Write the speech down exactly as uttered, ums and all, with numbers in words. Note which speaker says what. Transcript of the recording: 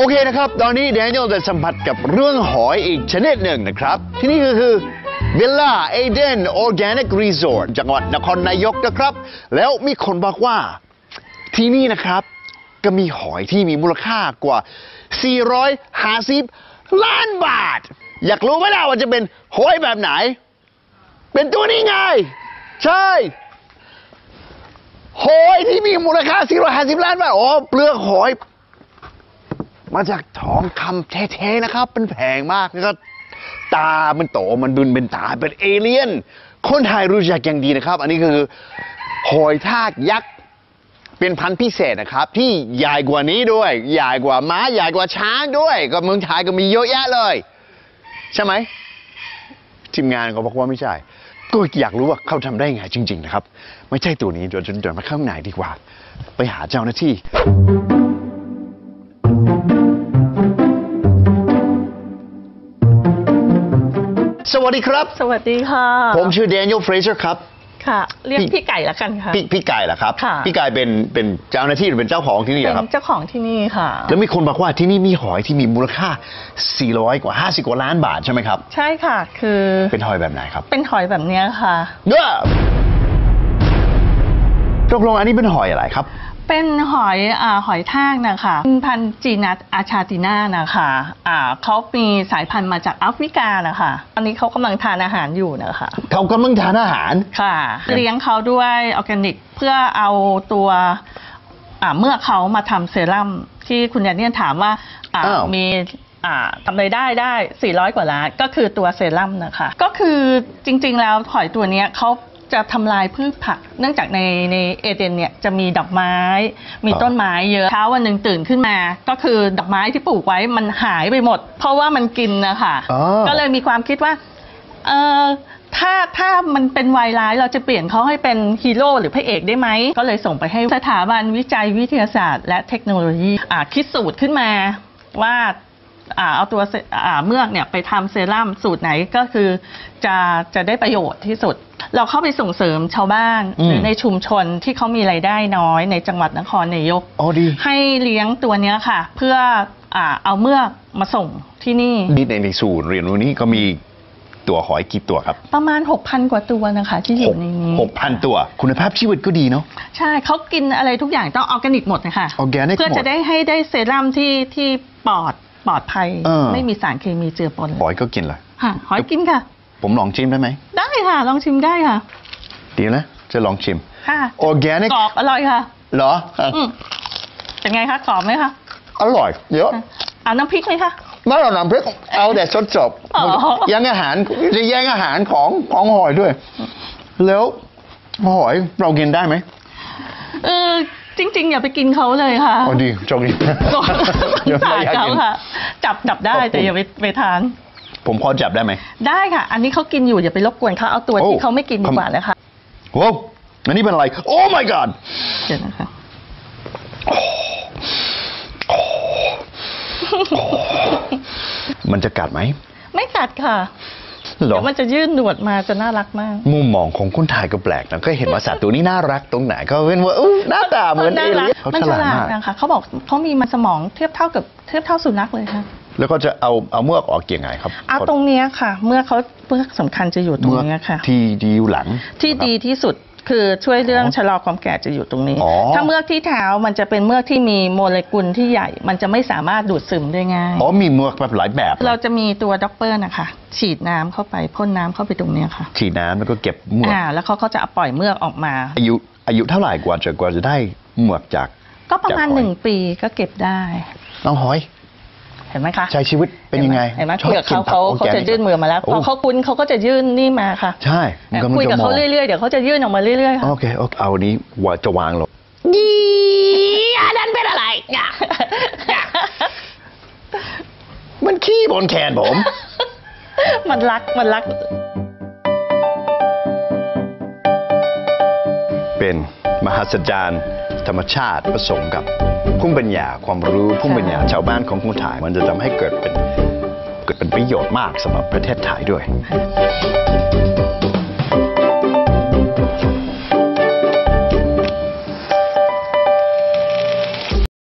Speaker 1: เคนะครับตอนนี้แดเนียลจะสัมผัสกับเรื่องหอยอีกชนิดหนึ่งนะครับที่นี่ก็คือวิลล่าเอเดนออร์แกนิกรีสอร์ทจังหวัดนครนายกนะครับแล้วมีคนบอกว่าที่นี่นะครับก็มีหอยที่มีมูลค่ากว่าสี่ร้อยห้าสิบล้านบาทอยากรู้ไหมล่ะว่าจะเป็นหอยแบบไหนเป็นตัวนี้ไงใช่หอยที่มีมูลค่าสี่ร้อยห้าสิบล้านบาทอ๋อเปลือกหอยมาจากทองคำแท้ๆนะครับเป็นแพงมากแล้วก็ตามันโตมันดุนเป็นตาเป็นเอเลี่ยนคนไทยรู้จักอย่างดีนะครับอันนี้คือหอยทากยักษ์เป็นพันธุ์พิเศษนะครับที่ใหญ่กว่านี้ด้วยใหญ่กว่าม้าใหญ่กว่าช้างด้วยก็เมืองไทยก็มีเยอะแยะเลยใช่ไหมทีมงานเขาบอกว่าไม่ใช่ก็อยากรู้ว่าเขาทำได้ไงจริงๆนะครับไม่ใช่ตัวนี้เดี๋ยวเดินมาข้างในดีกว่าไปหาเจ้าหน้าที่สวัสดีครับ
Speaker 2: สวัสดีค่ะ
Speaker 1: ผมชื่อ Daniel Fraser ครับ
Speaker 2: ค่ะเรียกพี่ไก่ละกันค่ะ
Speaker 1: พี่พี่ไก่เหรอครับพี่ไก่เป็นเป็นเจ้าหน้าที่หรือเป็นเจ้าของที่นี่ครับ
Speaker 2: เป็นเจ้าของที่นี่ค่ะ
Speaker 1: แล้วมีคนบอกว่าที่นี่มีหอยที่มีมูลค่าสี่ร้อยกว่าห้าสิบกว่าล้านบาทใช่ไหมครับ
Speaker 2: ใช่ค่ะคือ
Speaker 1: เป็นหอยแบบไหนครับ
Speaker 2: เป็นหอยแบบนี้ค่ะ
Speaker 1: เด้อตกลงอันนี้เป็นหอยอะไรครับ
Speaker 2: เป็นหอยอ่าหอยทากนะคะพันธุ์จีนัสอาชาติน่านะคะอ่าเขามีสายพันธุ์มาจากแอฟริกานะคะตอนนี้เขากำลังทานอาหารอยู่นะคะ
Speaker 1: เขากำลังทานอาหาร
Speaker 2: ค่ะเลี้ยงเขาด้วยออร์แกนิกเพื่อเอาตัวอ่าเมื่อเขามาทำเซรั่มที่คุณแดเนียลถามว่าอ่ามีอ่าทำรายได้ได้สี่ร้อยกว่าล้านก็คือตัวเซรั่มนะคะก็คือจริงๆแล้วหอยตัวนี้เขาจะทำลายพืชผักเนื่องจากในในเอเดนเนี่ยจะมีดอกไม้มีต้นไม้เยอะเช้าวันหนึ่งตื่นขึ้นมาก็คือดอกไม้ที่ปลูกไว้มันหายไปหมดเพราะว่ามันกินนะคะก็เลยมีความคิดว่าเออถ้าถ้ามันเป็นวายร้ายเราจะเปลี่ยนเขาให้เป็นฮีโร่หรือพระเอกได้ไหมก็เลยส่งไปให้สถาบันวิจัยวิทยาศาสตร์และเทคโนโลยีคิดสูตรขึ้นมาว่าเอาตัวเมือกเนี่ยไปทำเซรั่มสูตรไหนก็คือจะจะได้ประโยชน์ที่สุดเราเข้าไปส่งเสริมชาวบ้านหรือในชุมชนที่เขามีรายได้น้อยในจังหวัดนครนายกให้เลี้ยงตัวนี้ค่ะเพื่อเอาเมือกมาส่งที่นี่
Speaker 1: ในในศูนย์เรียนรู้นี้ก็มีตัวหอยกี่ตัวครับ
Speaker 2: ประมาณ หกพัน กว่าตัวนะคะที่อยู่ในนี้
Speaker 1: หกพัน ตัวคุณภาพชีวิตก็ดีเนาะ
Speaker 2: ใช่เขากินอะไรทุกอย่างต้องออร์แกนิกหมดนะคะ
Speaker 1: ออร์แกนิก
Speaker 2: เพื่อจะได้ให้ได้เซรั่มที่ที่ปลอดปลอดภัยไม่มีสารเคมีเจือปน
Speaker 1: หอยก็กินเหรอ
Speaker 2: ค่ะหอยกินค่ะ
Speaker 1: ผมลองชิมได้ไหม
Speaker 2: ได้ค่ะลองชิมได้ค่ะ
Speaker 1: ดีนะจะลองชิม
Speaker 2: ค่ะ
Speaker 1: ออร์แกนิก
Speaker 2: กรอบอร่อยค่ะ
Speaker 1: เหรอ
Speaker 2: เป็นไงคะกรอบไหมคะ
Speaker 1: อร่อยเยอะ
Speaker 2: เอาน้ำพริกไหมคะ
Speaker 1: ไม่เอาน้ำพริกเอาแต่สดจบยังอาหารจะแย่งอาหารของของหอยด้วยแล้วหอยเรากินได้ไหม
Speaker 2: เออจริงๆอย่าไปกินเขาเลยค่ะ
Speaker 1: อ๋อดีจงดี
Speaker 2: สายเขาค่ะจับจับได้แต่อย่าไปไปทาน
Speaker 1: ผมพอจับได้ไหม
Speaker 2: ได้ค่ะอันนี้เขากินอยู่อย่าไปรบกวนเขาเอาตัวที่เขาไม่กินดีกว่าเลยค่ะ
Speaker 1: โอ้อันนี้เป็นอะไรโอ้ my god
Speaker 2: เดี๋ยวนะคะ
Speaker 1: มันจะกัดไหม
Speaker 2: ไม่กัดค่ะเดี๋ยวมันจะยื่นหนวดมาจะน่ารักมาก
Speaker 1: มุมมองของคนไทยก็แปลกนะก็เห็นว่าสัตว์ตัวนี้น่ารักตรงไหนก็เป็นว่าหน้าตาเหมือนเอเลี่ยนเขาฉลาดมาก
Speaker 2: นะคะเขาบอกเขามีมันสมองเทียบเท่ากับเทียบเท่าสุนัขเลยค่ะ
Speaker 1: แล้วก็จะเอาเอาเมือกออกยังไงครับ
Speaker 2: เอาตรงนี้ค่ะเมื่อเขาเมือกสำคัญจะอยู่ตรงนี้ค่ะ
Speaker 1: ที่ดีอยู่หลัง
Speaker 2: ที่ดีที่สุดคือช่วยเรื่องชะลอความแก่จะอยู่ตรงนี้ถ้าเมือกที่เท้ามันจะเป็นเมือกที่มีโมเลกุลที่ใหญ่มันจะไม่สามารถดูดซึมได้ง่าย
Speaker 1: อ๋อมีเมือกแบบหลายแบบ
Speaker 2: เราจะมีตัวด็อกเปอร์นะคะฉีดน้ำเข้าไปพ่นน้ำเข้าไปตรงนี้ค่ะ
Speaker 1: ฉีดน้ำแล้วก็เก็บเมือก
Speaker 2: อ่าแล้วเขาก็จะปล่อยเมือกออกมา
Speaker 1: อายุอายุเท่าไหร่กว่าจะกว่าจะได้เมือกจาก
Speaker 2: ก็ประมาณหนึ่งปีก็เก็บได้
Speaker 1: น้องหอย
Speaker 2: เห็นไหมคะ
Speaker 1: ใช้ชีวิตเป็นยังไง
Speaker 2: เห็นไหมคุยกับเขาเขาเขาจะยื่นมือมาแล้วพอเขาคุ้นเขาก็จะยื่นนี่มาค่ะ
Speaker 1: ใช่
Speaker 2: คุยกับเขาเรื่อยๆเดี๋ยวเขาจะยื่นออกมาเรื่อยๆค่ะ
Speaker 1: โอเคโอเคเอานี้ว่าจะวางลง
Speaker 2: ดีอันนั้นเป็นอะไร
Speaker 1: มันขี้บนแขนผม
Speaker 2: มันรักมันรัก
Speaker 1: เป็นมหัศจรรย์ธรรมชาติผสมกับภูมิปัญญาความรู้ภูมิปัญญาชาวบ้านของคนไทยมันจะทำให้เกิดเป็นเกิดเป็นประโยชน์มากสำหรับประเทศไทยด้วย